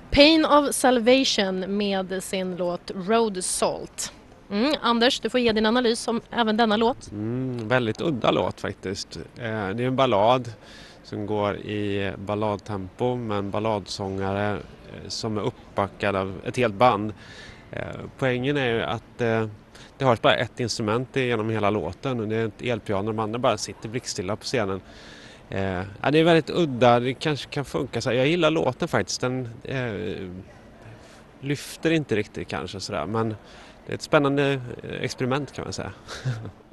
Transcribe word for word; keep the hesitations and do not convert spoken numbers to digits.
Pain of Salvation med sin låt Road Salt. Mm, Anders, du får ge din analys om även denna låt. Mm, väldigt udda låt faktiskt. Eh, det är en ballad som går i balladtempo med en balladsångare eh, som är uppbackad av ett helt band. Eh, poängen är ju att eh, det har bara ett instrument genom hela låten och det är ett elpiano, de andra bara sitter blickstilla på scenen. Eh, ja, det är väldigt udda, det kanske kan funka så här. Jag gillar låten faktiskt, den eh, lyfter inte riktigt kanske sådär, men det är ett spännande experiment kan man säga.